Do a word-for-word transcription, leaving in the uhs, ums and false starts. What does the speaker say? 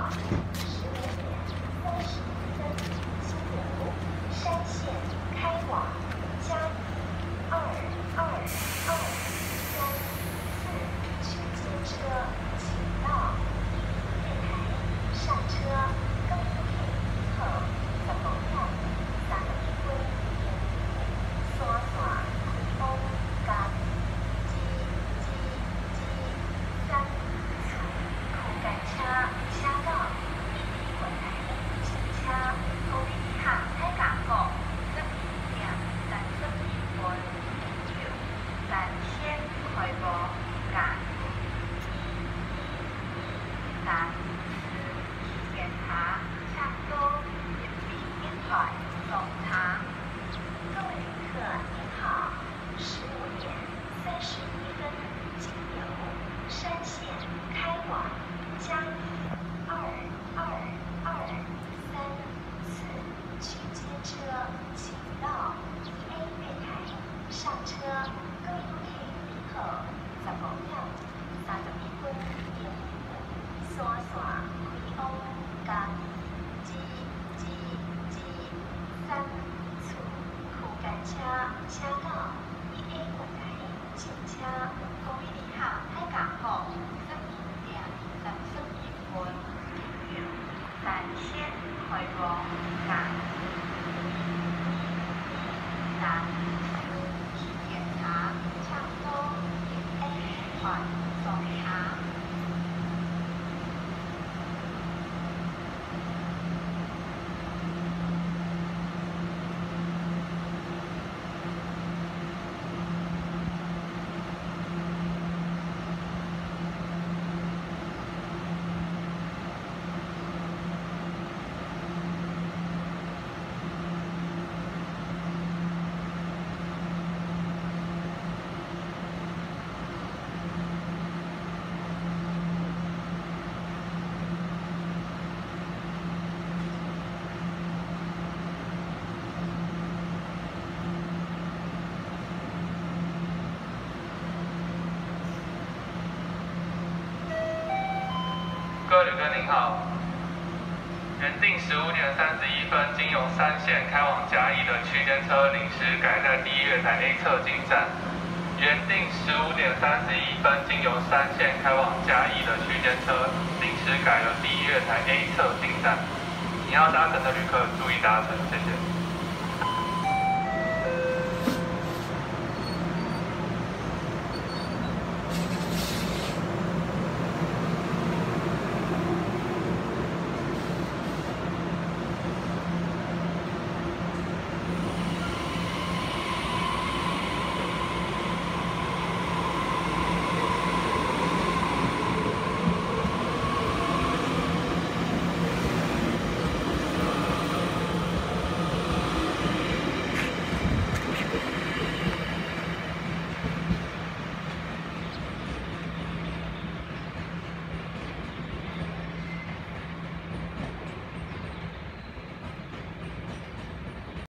十五点三十一分，经由山线开往嘉义二二二三四区间车，请到一月台上车。高速客以后，十五点三十一分停山线开往嘉义之之之三处区间车，车到一月台上车。高铁下太港口十二点三十一分停留三线开往嘉义一三四检查差不多人民电台总查。各位旅客您好，十五点三十一分，经由山线开往嘉义二二二三四区间车，请到一 A 月台上车。各位旅客以后，十五点三十一分停山线开往嘉义之之之三处区间车，车到一 A 月台上车。高铁下太港口十二点三十一分停留三线开往嘉义三处检查差不多一 A 台总查。 各位旅客您好，原定十五点三十一分经由山线开往嘉义的区间车临时改在第一月台 A 侧进站。原定十五点三十一分经由山线开往嘉义的区间车临时改了第一月台 A 侧进站。你要搭乘的旅客注意搭乘，谢谢。